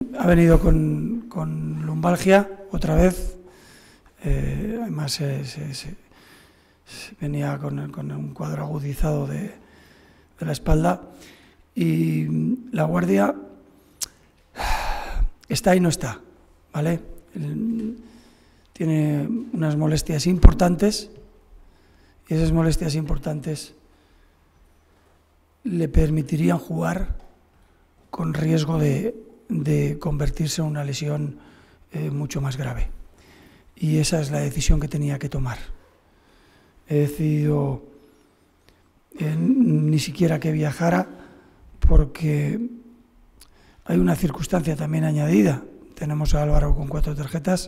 Ha venido con lumbalgia otra vez, además venía con un cuadro agudizado de la espalda, y la guardia está y no está, ¿vale? Tiene unas molestias importantes y esas molestias importantes le permitirían jugar con riesgo de convertirse en una lesión mucho más grave. Y esa es la decisión que tenía que tomar. He decidido ni siquiera que viajara, porque hay una circunstancia también añadida. Tenemos a Álvaro con 4 tarjetas.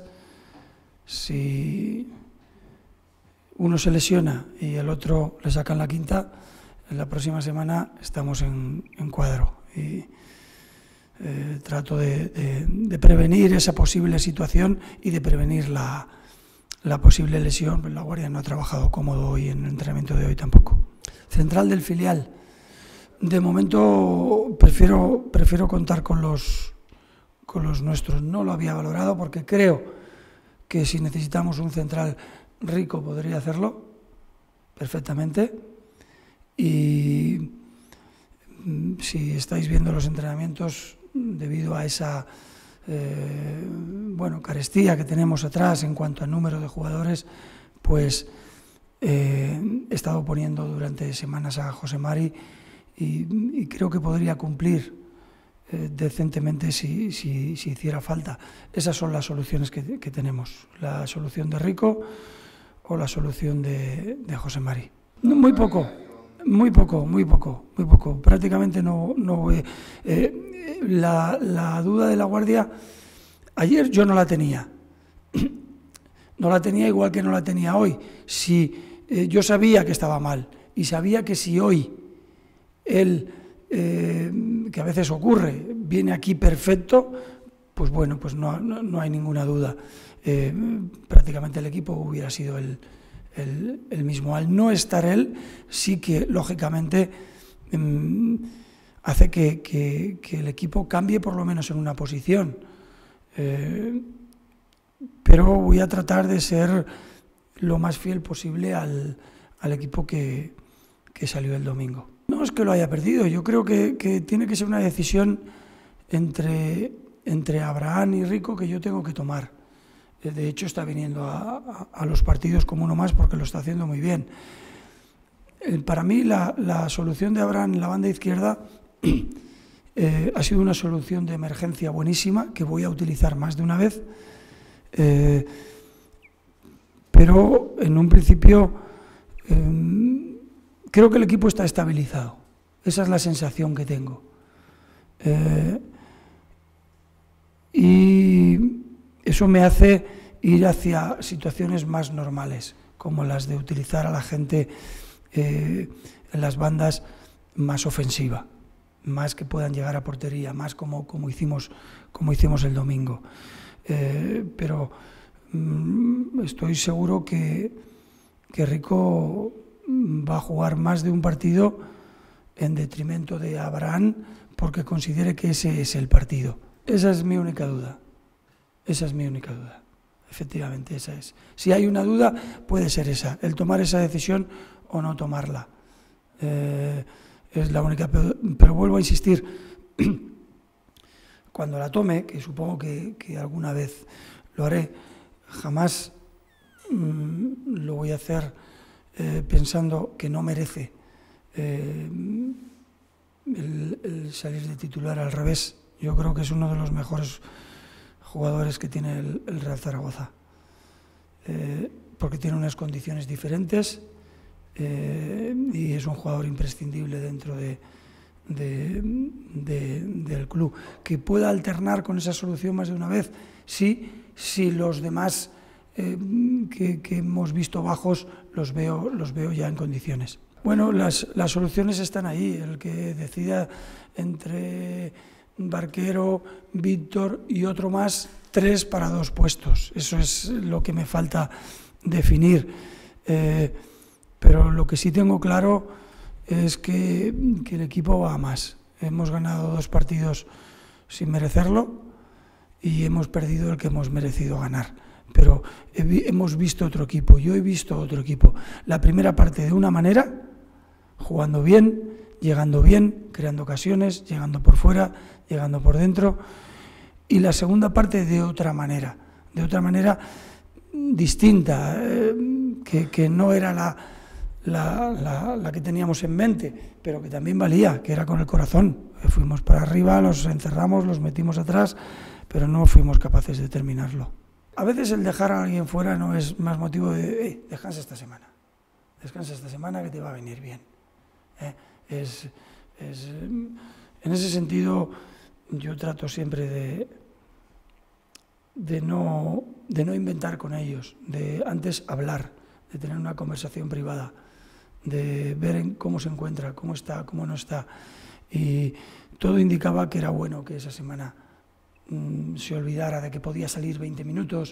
Si uno se lesiona y el otro le sacan la quinta, en la próxima semana estamos en cuadro. Y trato de prevenir esa posible situación y de prevenir la posible lesión. La guardia no ha trabajado cómodo hoy en el entrenamiento de hoy tampoco. Central del filial. De momento prefiero contar con los nuestros. No lo había valorado porque creo que si necesitamos un central, Rico podría hacerlo perfectamente. Y si estáis viendo los entrenamientos, debido a esa carestía que tenemos atrás en cuanto al número de jugadores, pues he estado poniendo durante semanas a José Mari y creo que podría cumplir decentemente si hiciera falta. Esas son las soluciones que tenemos, la solución de Rico o la solución de José Mari. Muy poco. Prácticamente no voy. La duda de la guardia, ayer yo no la tenía. No la tenía igual que no la tenía hoy. Si yo sabía que estaba mal y sabía que si hoy él, que a veces ocurre, viene aquí perfecto, pues bueno, pues no hay ninguna duda. Prácticamente el equipo hubiera sido el mismo. Al no estar él, sí que lógicamente hace que el equipo cambie por lo menos en una posición. Pero voy a tratar de ser lo más fiel posible al equipo que salió el domingo. No es que lo haya perdido, yo creo que tiene que ser una decisión entre Abraham y Rico que yo tengo que tomar. De hecho, está viniendo a los partidos como uno más porque lo está haciendo muy bien. Para mí, la solución de Abraham en la banda izquierda ha sido una solución de emergencia buenísima que voy a utilizar más de una vez. Pero en un principio creo que el equipo está estabilizado. Esa es la sensación que tengo. Y eso me hace ir hacia situaciones más normales, como las de utilizar a la gente en las bandas más ofensiva, más que puedan llegar a portería, más como hicimos el domingo. Pero estoy seguro que Rico va a jugar más de un partido en detrimento de Abraham porque considere que ese es el partido. Esa es mi única duda. Efectivamente, esa es. Si hay una duda, puede ser esa, el tomar esa decisión o no tomarla. Es la única, pero vuelvo a insistir, cuando la tome, que supongo que alguna vez lo haré, jamás lo voy a hacer pensando que no merece el salir de titular. Al revés, yo creo que es uno de los mejores jugadores que tiene el Real Zaragoza, porque tiene unas condiciones diferentes y es un jugador imprescindible dentro del club. Que pueda alternar con esa solución más de una vez, sí, si los demás que hemos visto bajos los veo ya en condiciones. Bueno, las soluciones están ahí. El que decida entre Barquero, Víctor y otro más, 3 para 2 puestos. Eso es lo que me falta definir. Pero lo que sí tengo claro es que el equipo va a más. Hemos ganado 2 partidos sin merecerlo y hemos perdido el que hemos merecido ganar. Pero hemos visto otro equipo, yo he visto otro equipo. La primera parte de una manera, jugando bien, llegando bien, creando ocasiones, llegando por fuera, llegando por dentro. Y la segunda parte de otra manera distinta, que no era la que teníamos en mente, pero que también valía, que era con el corazón. Fuimos para arriba, los encerramos, los metimos atrás, pero no fuimos capaces de terminarlo. A veces el dejar a alguien fuera no es más motivo de descansa esta semana que te va a venir bien. En ese sentido, yo trato siempre de no inventar con ellos, de antes hablar, de tener una conversación privada, de ver cómo se encuentra, cómo está, cómo no está. Y todo indicaba que era bueno que esa semana se olvidara de que podía salir 20 minutos.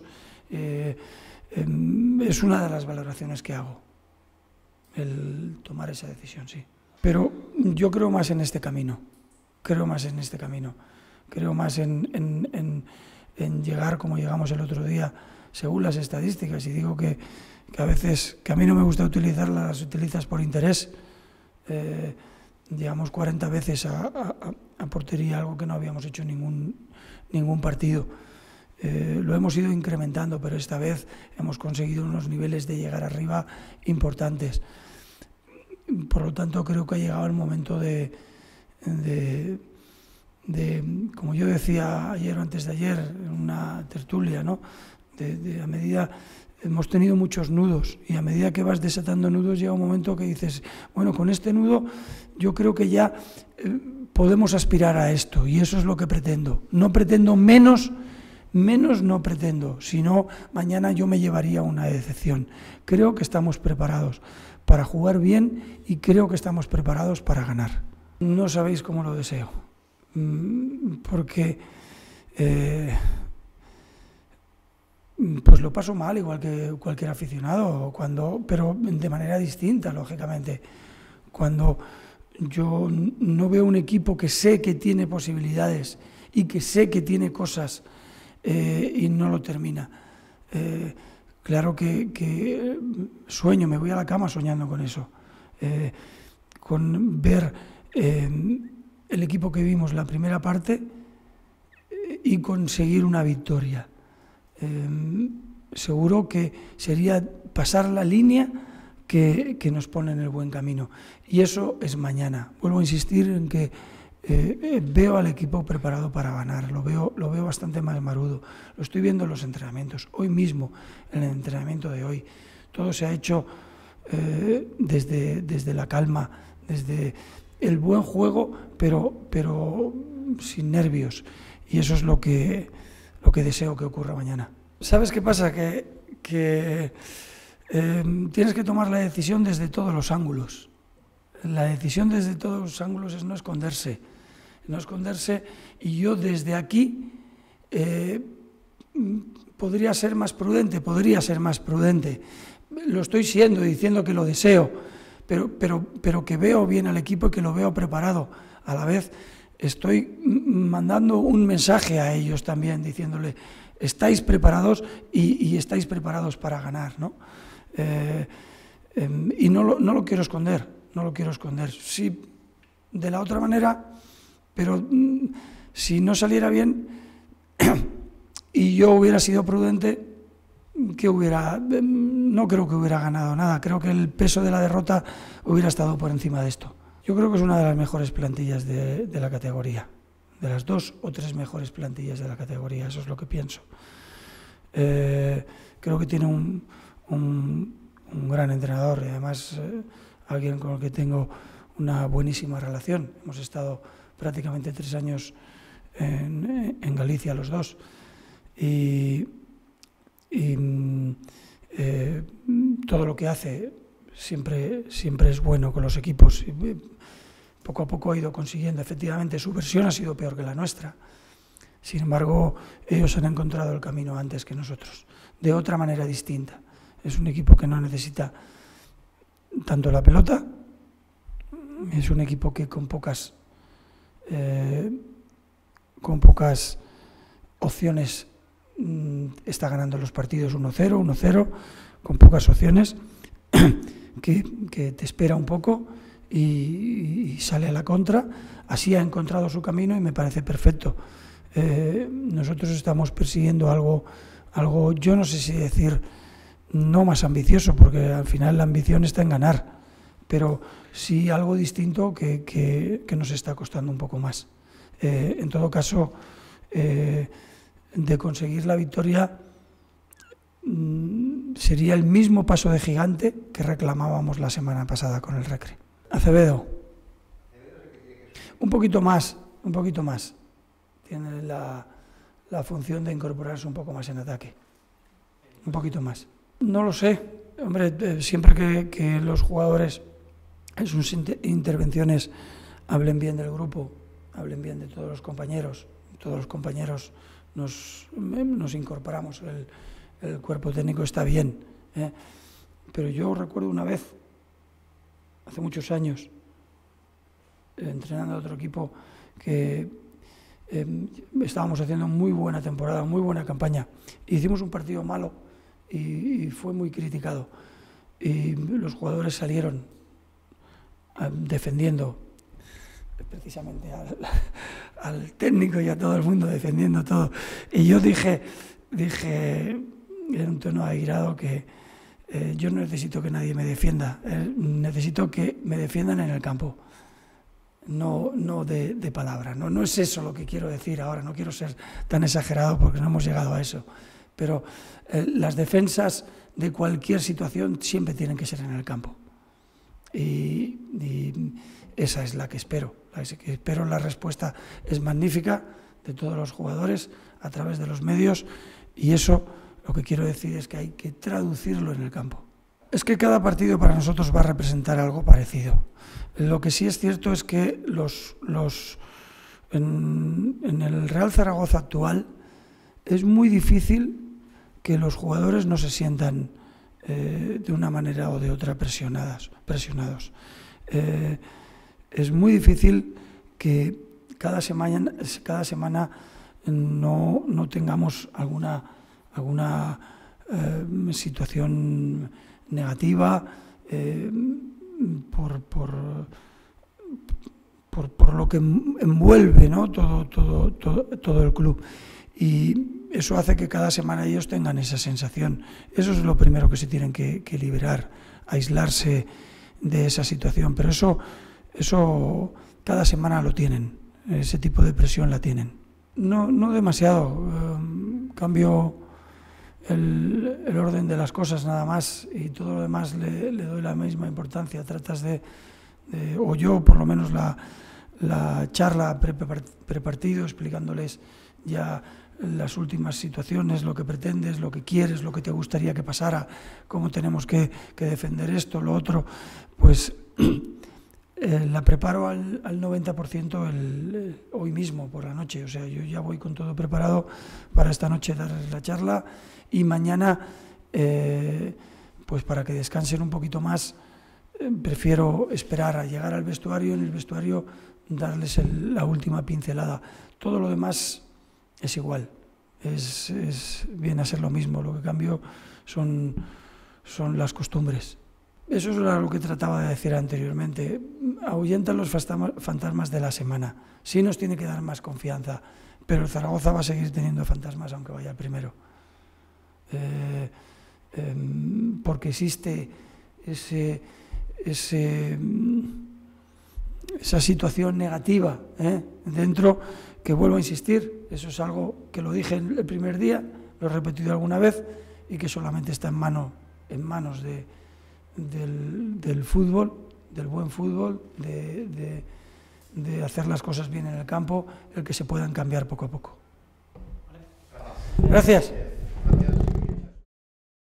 Es una de las valoraciones que hago, el tomar esa decisión, sí. Pero yo creo más en este camino, creo más en llegar como llegamos el otro día, según las estadísticas, y digo que a veces, que a mí no me gusta utilizarlas, las utilizas por interés. Llegamos 40 veces a portería, algo que no habíamos hecho ningún partido. Lo hemos ido incrementando, pero esta vez hemos conseguido unos niveles de llegar arriba importantes. Por lo tanto, creo que ha llegado el momento de como yo decía ayer o antes de ayer, en una tertulia, ¿no? A medida, hemos tenido muchos nudos, y a medida que vas desatando nudos llega un momento que dices, bueno, con este nudo yo creo que ya podemos aspirar a esto, y eso es lo que pretendo. No pretendo menos no pretendo, sino mañana yo me llevaría una decepción. Creo que estamos preparados para jugar bien y creo que estamos preparados para ganar. No sabéis cómo lo deseo, porque pues lo paso mal, igual que cualquier aficionado, pero de manera distinta, lógicamente. Cuando yo no veo un equipo que sé que tiene posibilidades y que sé que tiene cosas y no lo termina. Claro que sueño, me voy a la cama soñando con eso, con ver el equipo que vimos la primera parte y conseguir una victoria. Seguro que sería pasar la línea que nos pone en el buen camino, y eso es mañana. Vuelvo a insistir en que veo al equipo preparado para ganar, lo veo bastante más marudo. Lo estoy viendo en los entrenamientos, hoy mismo, en el entrenamiento de hoy. Todo se ha hecho desde la calma, desde el buen juego, pero sin nervios. Y eso es lo que deseo que ocurra mañana. ¿Sabes qué pasa? Que tienes que tomar la decisión desde todos los ángulos. La decisión desde todos los ángulos es no esconderse, y yo desde aquí podría ser más prudente, lo estoy siendo, diciendo que lo deseo, pero que veo bien al equipo y que lo veo preparado. A la vez estoy mandando un mensaje a ellos también, diciéndole, estáis preparados y estáis preparados para ganar, ¿no? Y no lo quiero esconder, Sí, de la otra manera, pero si no saliera bien y yo hubiera sido prudente, no creo que hubiera ganado nada. Creo que el peso de la derrota hubiera estado por encima de esto. Yo creo que es una de las mejores plantillas de la categoría, de las 2 o 3 mejores plantillas de la categoría, eso es lo que pienso. Creo que tiene un gran entrenador, y además alguien con el que tengo una buenísima relación. Hemos estado prácticamente 3 años en Galicia los dos, y todo lo que hace siempre es bueno con los equipos. Poco a poco ha ido consiguiendo. Efectivamente, su versión ha sido peor que la nuestra. Sin embargo, ellos han encontrado el camino antes que nosotros, de otra manera distinta. Es un equipo que no necesita tanto la pelota, es un equipo que con pocas opciones, está ganando los partidos 1-0, 1-0, con pocas opciones, que te espera un poco y sale a la contra. Así ha encontrado su camino y me parece perfecto. Nosotros estamos persiguiendo algo, yo no sé si decir no más ambicioso, porque al final la ambición está en ganar, pero sí algo distinto que nos está costando un poco más. En todo caso, de conseguir la victoria sería el mismo paso de gigante que reclamábamos la semana pasada con el Recre. Acevedo, un poquito más, tiene la función de incorporarse un poco más en ataque, un poquito más. No lo sé, hombre, siempre que los jugadores en sus intervenciones hablen bien del grupo, hablen bien de todos los compañeros nos incorporamos, el cuerpo técnico está bien, pero yo recuerdo una vez, hace muchos años, entrenando a otro equipo, que estábamos haciendo muy buena temporada, muy buena campaña. Hicimos un partido malo y fue muy criticado. Y los jugadores salieron defendiendo precisamente al técnico y a todo el mundo, defendiendo todo. Y yo dije en un tono airado que yo no necesito que nadie me defienda, necesito que me defiendan en el campo. No de palabra, no es eso lo que quiero decir ahora, no quiero ser tan exagerado porque no hemos llegado a eso, pero las defensas de cualquier situación siempre tienen que ser en el campo y esa es la que espero, la respuesta es magnífica de todos los jugadores a través de los medios y eso lo que quiero decir es que hay que traducirlo en el campo. Es que cada partido para nosotros va a representar algo parecido. Lo que sí es cierto es que en el Real Zaragoza actual es muy difícil que los jugadores no se sientan de una manera o de otra presionados. Es muy difícil que cada semana no tengamos alguna situación negativa por lo que envuelve, ¿no? todo el club y eso hace que cada semana ellos tengan esa sensación. Eso es lo primero que se tienen que liberar, aislarse de esa situación, pero eso cada semana lo tienen, ese tipo de presión la tienen. No demasiado, cambio el orden de las cosas nada más y todo lo demás le doy la misma importancia. Tratas o yo por lo menos la charla prepartido, explicándoles ya las últimas situaciones, lo que pretendes, lo que quieres, lo que te gustaría que pasara, cómo tenemos que defender esto, lo otro, pues la preparo al 90% hoy mismo por la noche. O sea, yo ya voy con todo preparado para esta noche darles la charla y mañana, pues para que descansen un poquito más, prefiero esperar a llegar al vestuario, en el vestuario darles la última pincelada. Todo lo demás es igual, viene a ser lo mismo, lo que cambio son las costumbres. Eso es lo que trataba de decir anteriormente, ahuyentan los fantasmas de la semana, sí nos tiene que dar más confianza, pero el Zaragoza va a seguir teniendo fantasmas aunque vaya primero, porque existe esa situación negativa dentro, que vuelvo a insistir, eso es algo que lo dije el primer día, lo he repetido alguna vez y que solamente está en manos del fútbol, del buen fútbol, de hacer las cosas bien en el campo, el que se puedan cambiar poco a poco. Gracias.